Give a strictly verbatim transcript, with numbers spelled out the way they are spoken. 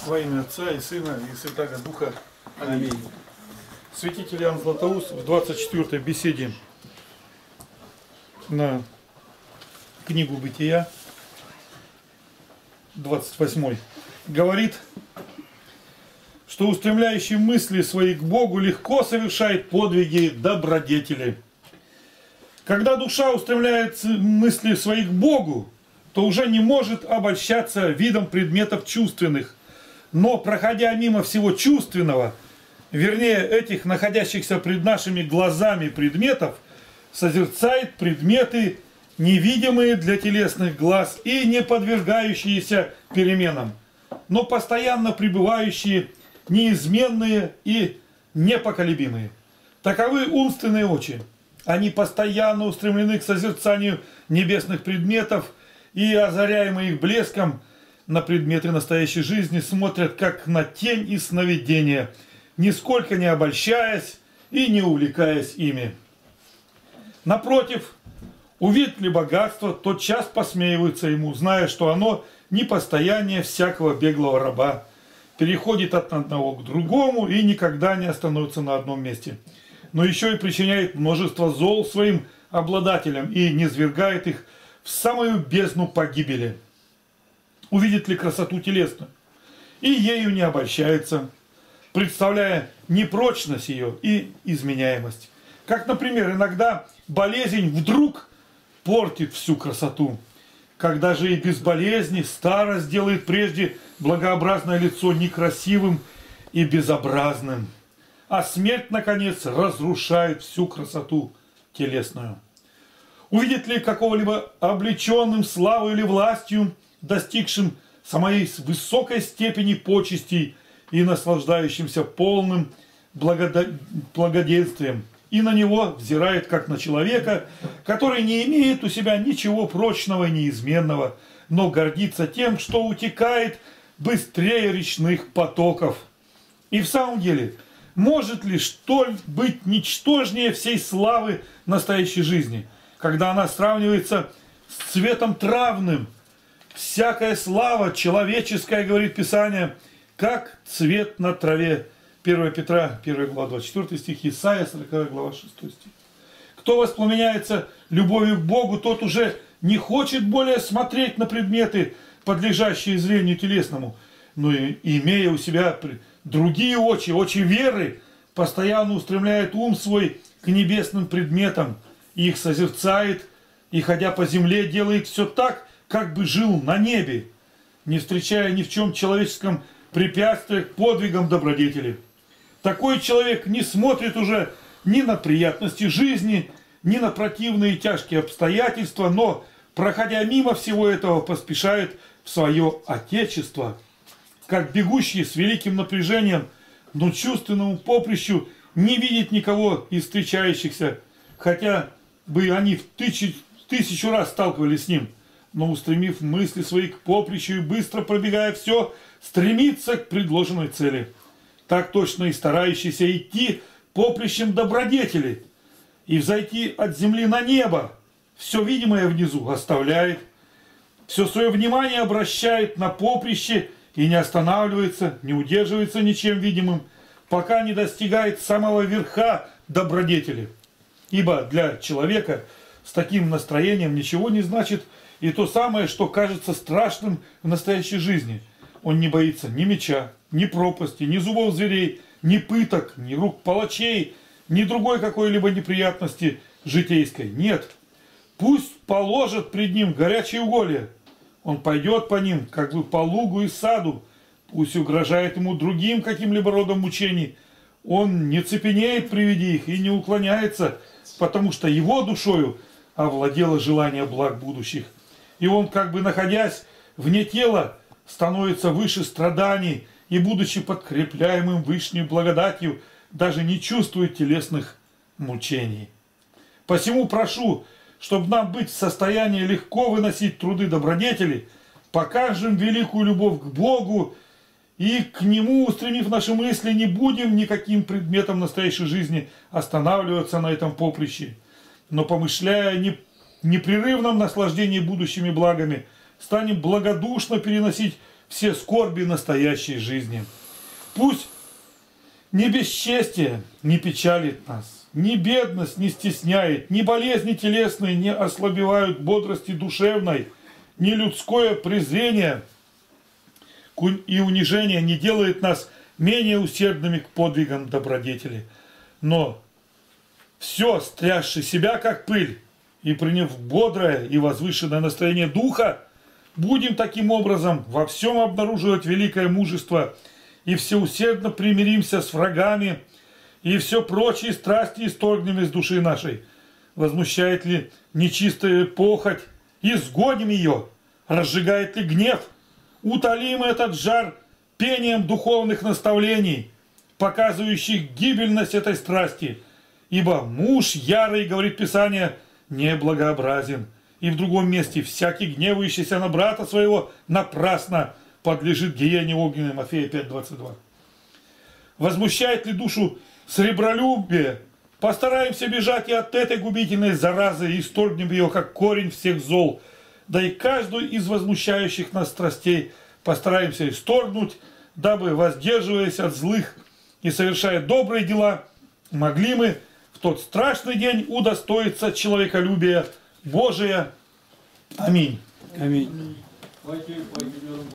Во имя Отца и Сына и Святаго Духа. Аминь. Святитель Иоанн Златоуст в двадцать четвёртой беседе на книгу Бытия, двадцать восьмой, говорит, что устремляющий мысли свои к Богу легко совершает подвиги добродетели. Когда душа устремляет мысли свои к Богу, то уже не может обольщаться видом предметов чувственных, но, проходя мимо всего чувственного, вернее, этих находящихся пред нашими глазами предметов, созерцает предметы, невидимые для телесных глаз и не подвергающиеся переменам, но постоянно пребывающие, неизменные и непоколебимые. Таковы умственные очи. Они постоянно устремлены к созерцанию небесных предметов и, озаряемые их блеском, на предметы настоящей жизни смотрят как на тень и сновидение, нисколько не обольщаясь и не увлекаясь ими. Напротив, увидят ли богатство, тотчас посмеиваются ему, зная, что оно непостояние всякого беглого раба, переходит от одного к другому и никогда не остановится на одном месте, но еще и причиняет множество зол своим обладателям и низвергает их в самую бездну погибели. Увидит ли красоту телесную, и ею не обольщается, представляя непрочность ее и изменяемость. Как, например, иногда болезнь вдруг портит всю красоту, когда же и без болезни старость делает прежде благообразное лицо некрасивым и безобразным, а смерть, наконец, разрушает всю красоту телесную. Увидит ли какого-либо облеченным славой или властью, достигшим самой высокой степени почестей и наслаждающимся полным благоденствием, и на него взирает как на человека, который не имеет у себя ничего прочного и неизменного, но гордится тем, что утекает быстрее речных потоков. И в самом деле, может ли что быть ничтожнее всей славы настоящей жизни, когда она сравнивается с цветом травным? Всякая слава человеческая, говорит Писание, как цвет на траве. первое Петра, первая глава, двадцать четвёртый стих, Исайя, сороковая глава, шестой стих. Кто воспламеняется любовью к Богу, тот уже не хочет более смотреть на предметы, подлежащие зрению телесному, но и, имея у себя другие очи, очи веры, постоянно устремляет ум свой к небесным предметам, и их созерцает, и, ходя по земле, делает все так, как бы жил на небе, не встречая ни в чем человеческом препятствия к подвигам добродетели. Такой человек не смотрит уже ни на приятности жизни, ни на противные и тяжкие обстоятельства, но, проходя мимо всего этого, поспешает в свое отечество, как бегущий с великим напряжением, но чувственному поприщу не видит никого из встречающихся, хотя бы они в тысячу, тысячу раз сталкивались с ним, но, устремив мысли свои к поприщу и быстро пробегая все, стремится к предложенной цели. Так точно и старающийся идти поприщем добродетели и взойти от земли на небо, все видимое внизу оставляет, все свое внимание обращает на поприще и не останавливается, не удерживается ничем видимым, пока не достигает самого верха добродетели. Ибо для человека с таким настроением ничего не значит и то самое, что кажется страшным в настоящей жизни. Он не боится ни меча, ни пропасти, ни зубов зверей, ни пыток, ни рук палачей, ни другой какой-либо неприятности житейской. Нет. Пусть положат пред ним горячие уголья. Он пойдет по ним, как бы по лугу и саду. Пусть угрожает ему другим каким-либо родом мучений. Он не цепенеет при виде их и не уклоняется, потому что его душою овладело желание благ будущих. И он, как бы находясь вне тела, становится выше страданий и, будучи подкрепляемым вышней благодатью, даже не чувствует телесных мучений. Посему прошу, чтобы нам быть в состоянии легко выносить труды добродетели, покажем великую любовь к Богу и к Нему, устремив наши мысли, не будем никаким предметом настоящей жизни останавливаться на этом поприще, но, помышляя не непрерывном наслаждении будущими благами, станем благодушно переносить все скорби настоящей жизни. Пусть ни бесчестие не печалит нас, ни бедность не стесняет, ни болезни телесные не ослабевают бодрости душевной, ни людское презрение и унижение не делает нас менее усердными к подвигам добродетели. Но все, стрясши себя как пыль и приняв бодрое и возвышенное настроение духа, будем таким образом во всем обнаруживать великое мужество и всеусердно примиримся с врагами, и все прочие страсти исторгнем из души нашей. Возмущает ли нечистая похоть, изгоним ее, разжигает ли гнев, утолим этот жар пением духовных наставлений, показывающих гибельность этой страсти. Ибо муж ярый, говорит Писание, неблагообразен. И в другом месте всякий гневающийся на брата своего напрасно подлежит гиене огненной. Мафея пять двадцать два. Возмущает ли душу сребролюбие? Постараемся бежать и от этой губительной заразы, и исторгнем ее, как корень всех зол. Да и каждую из возмущающих нас страстей постараемся исторгнуть, дабы, воздерживаясь от злых и совершая добрые дела, могли мы в тот страшный день удостоиться человеколюбия Божия. Аминь. Аминь.